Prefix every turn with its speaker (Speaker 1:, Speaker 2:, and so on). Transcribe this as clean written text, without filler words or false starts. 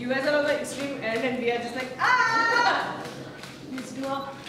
Speaker 1: You guys are on the extreme end and we are just like, ah! Let's do a